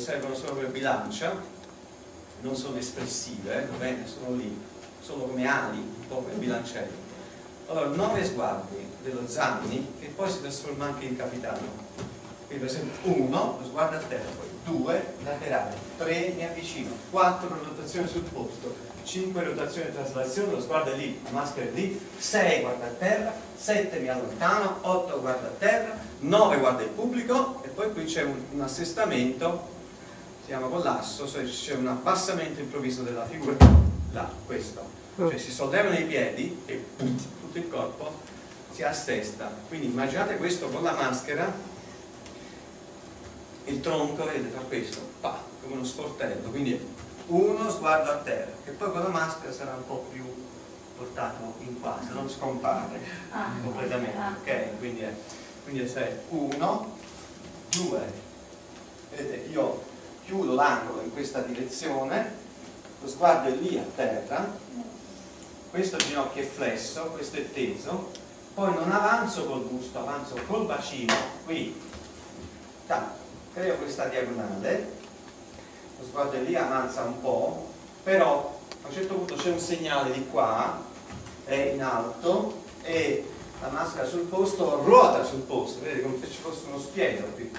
servono solo per bilancia, non sono espressive, va bene? Sono lì, sono come ali, un po' come bilancieri. Allora, 9 sguardi dello Zanni, che poi si trasforma anche in capitano. Quindi per esempio 1, lo sguardo a terra, poi 2 laterali, 3 mi avvicino, 4 rotazione sul posto, 5 rotazione e traslazione, lo sguardo è lì, la maschera è lì, 6 guarda a terra, 7 mi allontano, 8 guarda a terra, 9 guarda il pubblico e poi qui c'è un assestamento, si chiama collasso, cioè c'è un abbassamento improvviso della figura, là, questo, cioè si sollevano i piedi e tutto il corpo si assesta. Quindi immaginate questo con la maschera, il tronco, vedete, fa questo, come uno sportello, quindi uno sguardo a terra, che poi con la maschera sarà un po' più portato in qua, se non scompare completamente, ok? Quindi è 1, 2, vedete, io chiudo l'angolo in questa direzione, lo sguardo è lì a terra, questo ginocchio è flesso, questo è teso, poi non avanzo col busto, avanzo col bacino, qui, creo questa diagonale, lo sguardo è lì, avanza un po', però a un certo punto c'è un segnale di qua, è in alto e la maschera sul posto ruota sul posto, vedete, come se ci fosse uno spiedo qui,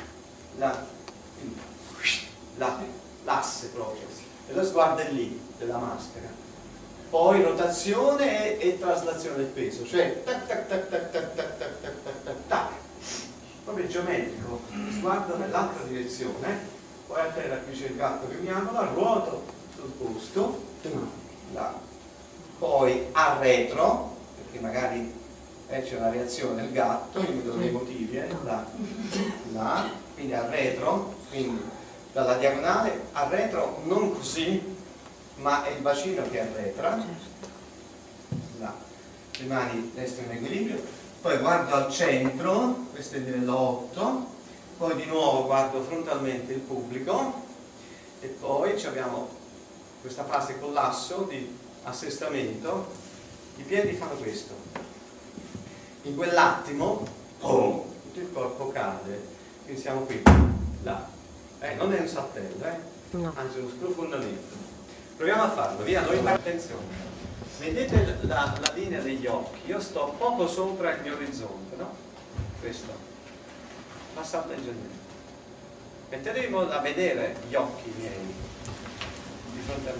l'asse proprio, e lo sguardo è lì, della maschera. Poi rotazione e traslazione del peso, cioè tac tac tac tac tac tac tac tac tac tac tac, proprio geometrico, sguardo nell'altra direzione, poi a terra qui c'è il gatto che miagola, ruoto sul posto, là. Poi arretro, perché magari c'è una reazione del gatto, io mi do dei motivi, là, quindi arretro, quindi dalla diagonale, arretro non così, ma è il bacino che arretra, là, le mani destre in equilibrio, poi guardo al centro, questo è il livello 8, poi di nuovo guardo frontalmente il pubblico e poi abbiamo questa fase collasso di assestamento, i piedi fanno questo, in quell'attimo tutto il corpo cade, quindi siamo qui, là, non è un saltello, no. Anzi è uno sprofondamento. Proviamo a farlo, via, noi attenzione. Vedete la linea degli occhi? Io sto poco sopra il mio orizzonte, no? Questo. Passa leggermente. Mettetevi in modo da vedere gli occhi miei di fronte a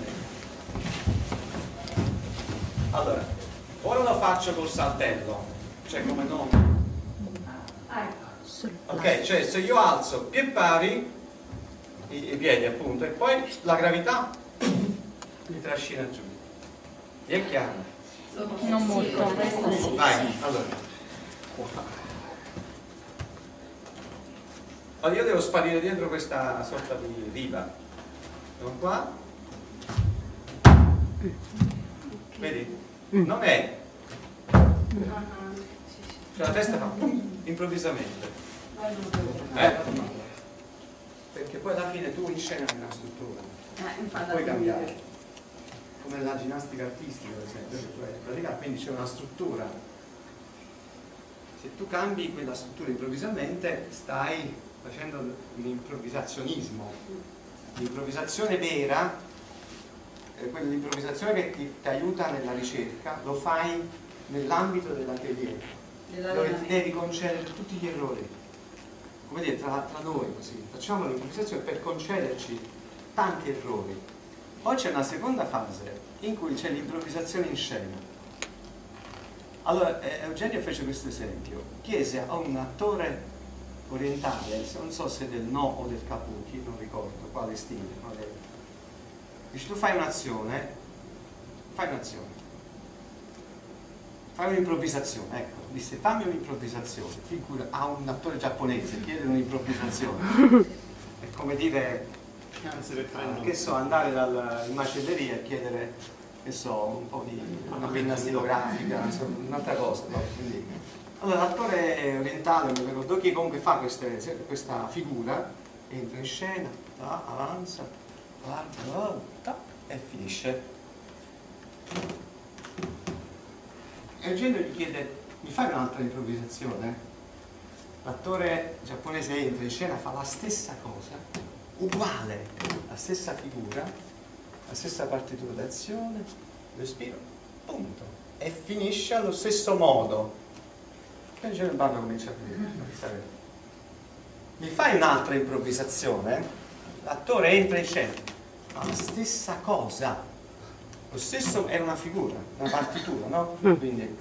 me. Allora, ora lo faccio col saltello, cioè come non. Ok, cioè se io alzo piedi pari, i piedi appunto, e poi la gravità mi trascina giù. Vi è chiaro? Non molto. Vai, allora. Io devo sparire dietro questa sorta di riva. Sono qua. Vedi? Non è. Cioè la testa fa improvvisamente. Perché poi alla fine tu in scena hai una struttura. Non puoi cambiare. Come la ginnastica artistica, per esempio, che tu hai praticato, quindi c'è una struttura. Se tu cambi quella struttura improvvisamente, stai facendo un improvvisazionismo. L'improvvisazione vera, quell'improvvisazione che ti aiuta nella ricerca, lo fai nell'ambito dell'atelier, dove ti devi concedere tutti gli errori. Come dire, tra noi così, facciamo l'improvvisazione per concederci tanti errori. Poi c'è una seconda fase in cui c'è l'improvvisazione in scena. Allora, Eugenio fece questo esempio, chiese a un attore orientale, non so se del No o del Kabuki, non ricordo quale stile, dice tu fai un'azione, fai un'improvvisazione, ecco, disse fammi un'improvvisazione, figura a un attore giapponese chiede un'improvvisazione, è come dire, che so, andare in macelleria e chiedere, che so, un po' di una penna stilografica, un'altra cosa, no? Quindi, allora l'attore orientale, non ricordo chi, comunque fa questa figura, entra in scena, avanza, guarda, e finisce. Eugenio gli chiede, mi fai un'altra improvvisazione? L'attore giapponese entra in scena, fa la stessa cosa, uguale, la stessa figura, la stessa partitura d'azione, respiro, punto, e finisce allo stesso modo. Poi il ballo comincia a dire, mi fai un'altra improvvisazione, l'attore entra in scena, fa la stessa cosa, lo stesso, era una figura, una partitura, no? Quindi,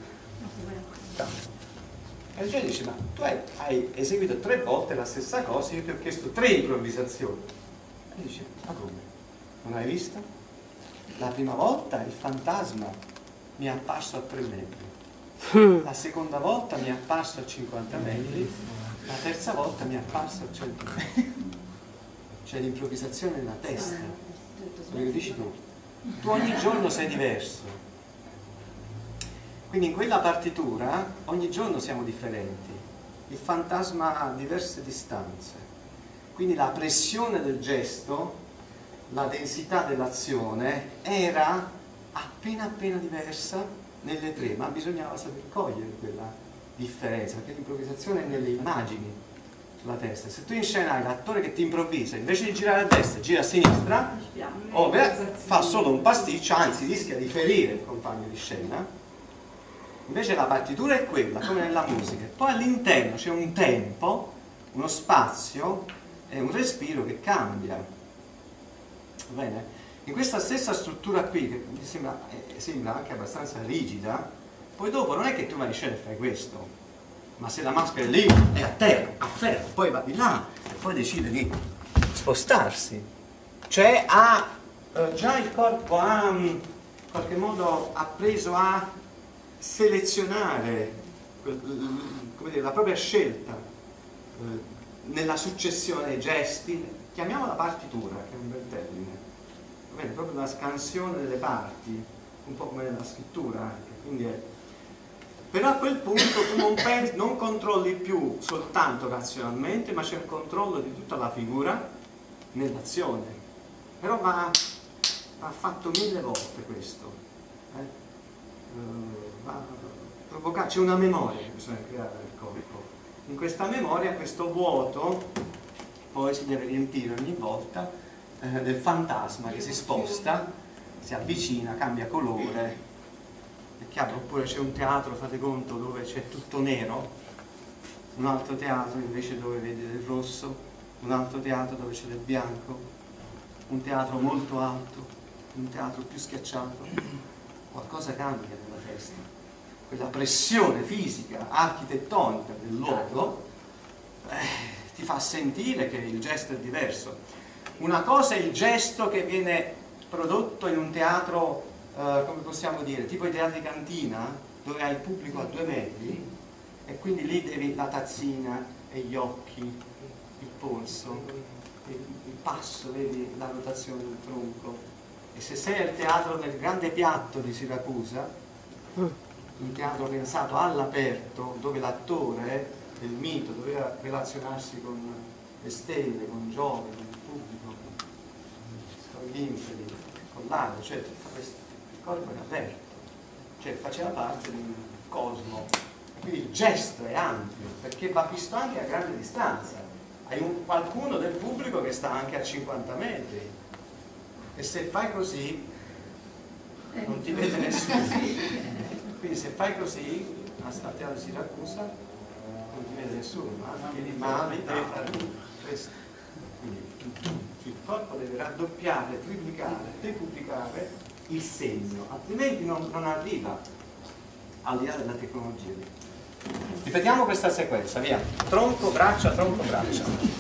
e il giudice dice, ma tu hai eseguito 3 volte la stessa cosa, io ti ho chiesto 3 improvvisazioni. E dice, ma come? Non hai visto? La prima volta il fantasma mi è apparso a 3 metri, la seconda volta mi è apparso a 50 metri, la terza volta mi è apparso a 100 metri. C'è l'improvvisazione nella testa, quello che dici tu. Tu ogni giorno sei diverso. Quindi in quella partitura ogni giorno siamo differenti. Il fantasma ha diverse distanze. Quindi la pressione del gesto, la densità dell'azione era appena diversa nelle 3, ma bisognava saper cogliere quella differenza, perché l'improvvisazione è nelle immagini sulla testa. Se tu in scena hai l'attore che ti improvvisa, invece di girare a destra, gira a sinistra, fa solo un pasticcio, anzi rischia di ferire il compagno di scena. Invece la partitura è quella, come nella musica. Poi all'interno c'è un tempo, uno spazio e un respiro che cambia. Va bene? In questa stessa struttura qui, che mi sembra anche abbastanza rigida, poi dopo non è che tu vai in scena e fai questo, ma se la maschera è lì, è a terra, a ferro, poi va di là, e poi decide di spostarsi. Cioè già il corpo ha, in qualche modo, appreso a selezionare come dire, la propria scelta nella successione dei gesti, chiamiamola partitura, che è un bel termine, bene, proprio la scansione delle parti, un po' come nella scrittura anche. Quindi però a quel punto tu non controlli più soltanto razionalmente, ma c'è un controllo di tutta la figura nell'azione. Però va fatto 1000 volte questo. C'è una memoria che bisogna creare nel corpo. In questa memoria questo vuoto poi si deve riempire ogni volta del fantasma che si sposta, si avvicina, cambia colore. È chiaro? Oppure c'è un teatro, fate conto, dove c'è tutto nero, un altro teatro invece dove vedi del rosso, un altro teatro dove c'è del bianco, un teatro molto alto, un teatro più schiacciato. Qualcosa cambia nella testa. Quella pressione fisica, architettonica del luogo ti fa sentire che il gesto è diverso. Una cosa è il gesto che viene prodotto in un teatro, come possiamo dire, tipo i teatri cantina, dove hai il pubblico a 2 metri e quindi lì devi la tazzina e gli occhi, il polso, il passo, vedi la rotazione del tronco. E se sei al teatro nel grande piatto di Siracusa, un teatro pensato all'aperto, dove l'attore del mito doveva relazionarsi con le stelle, con Giove, con il pubblico, con gli inferi, con l'aria, cioè tutto questo, il corpo era aperto, cioè faceva parte di un cosmo. Quindi il gesto è ampio, perché va visto anche a grande distanza. Hai qualcuno del pubblico che sta anche a 50 metri e se fai così non ti vede nessuno. Quindi se fai così, al teatro di Siracusa, non ti vede nessuno, ma devi fare questo. Quindi il corpo deve raddoppiare, triplicare, decuplicare il segno, altrimenti non arriva al di là della tecnologia. Ripetiamo questa sequenza, via. Tronco, braccia, tronco, braccia.